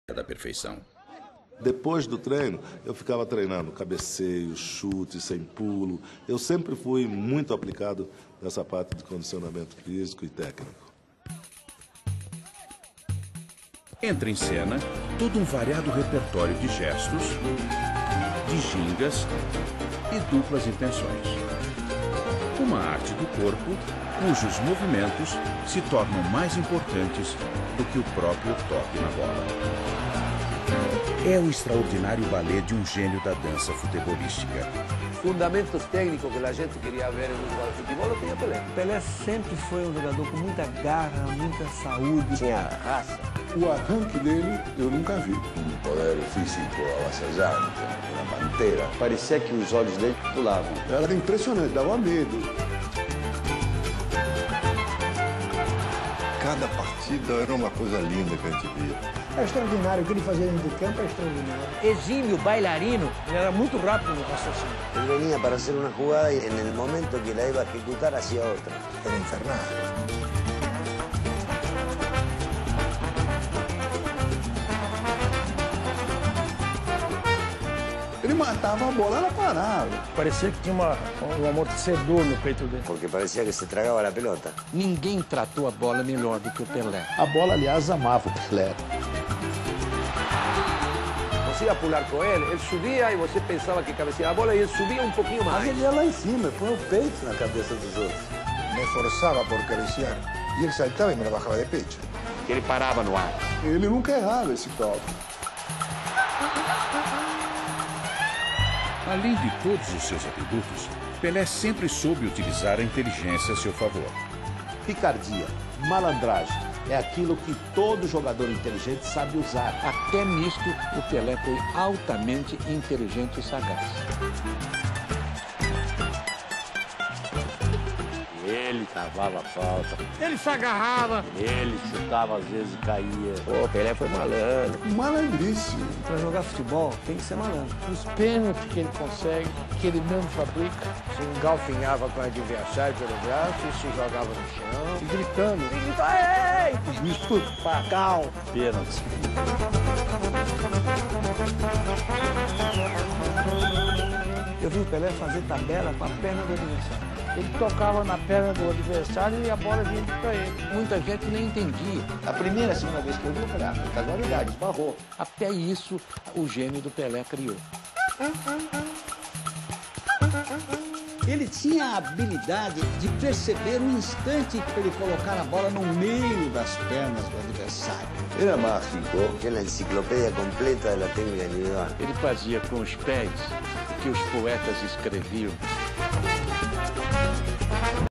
da perfeição. Depois do treino, eu ficava treinando cabeceio, chute, sem pulo. Eu sempre fui muito aplicado nessa parte de condicionamento físico e técnico. Entra em cena todo um variado repertório de gestos, de gingas e duplas intenções. Uma arte do corpo cujos movimentos se tornam mais importantes do que o próprio toque na bola. É o extraordinário balé de um gênio da dança futebolística. Fundamentos técnicos que a gente queria ver no jogador de futebol tinha Pelé. Pelé sempre foi um jogador com muita garra, muita saúde. Tinha raça. O arranque dele eu nunca vi. Um poder físico avassallante, uma pantera. Parecia que os olhos dele pulavam. Era impressionante, dava medo. Cada partida era uma coisa linda que a gente via. É extraordinário, o que ele fazia dentro de campo é extraordinário. Exímio bailarino, ele era muito rápido no raciocínio. Ele venía para hacer una jugada y en el momento que la iba a ejecutar hacía otra. Era infernal. Ele matava a bola, ela parava. Parecia que tinha um amortecedor no peito dele. Porque parecía que se tragaba la pelota. Ninguém tratou a bola melhor do que o Pelé. A bola, aliás, amava o Pelé. Você ia pular com ele subia e você pensava que cabeceava a bola e ele subia um pouquinho mais. Mas ele ia lá em cima, põe o peito na cabeça dos outros. Me esforzaba por acariciar y él saltaba y me la bajaba de pecho. Que ele parava no ar. Ele nunca errava esse toque. Além de todos os seus atributos, Pelé sempre soube utilizar a inteligência a seu favor. Picardia, malandragem, é aquilo que todo jogador inteligente sabe usar. Até nisto, o Pelé foi altamente inteligente e sagaz. Ele cavava a falta, Ele se agarrava. ele chutava às vezes e caía. Pô, Pelé foi malandro. Malandríssimo. Para jogar futebol, tem que ser malandro. Os pênaltis que ele consegue, que ele mesmo fabrica, Se engalfinhava com o adversário pelo braço e se jogava no chão. E gritando. E grita, ei! Isso tudo. Pacal. Pênaltis. Eu vi o Pelé fazer tabela com a perna do adversário. ele tocava na perna do adversário e a bola vinha para ele. Muita gente nem entendia. A primeira, segunda vez que eu vi, eu falei, casualidade, esbarrou. Até isso, o gênio do Pelé criou. Ele tinha a habilidade de perceber um instante para ele colocar a bola no meio das pernas do adversário. Era mágico. Que é a enciclopédia completa da técnica individual. Ele fazia com os pés o que os poetas escreviam.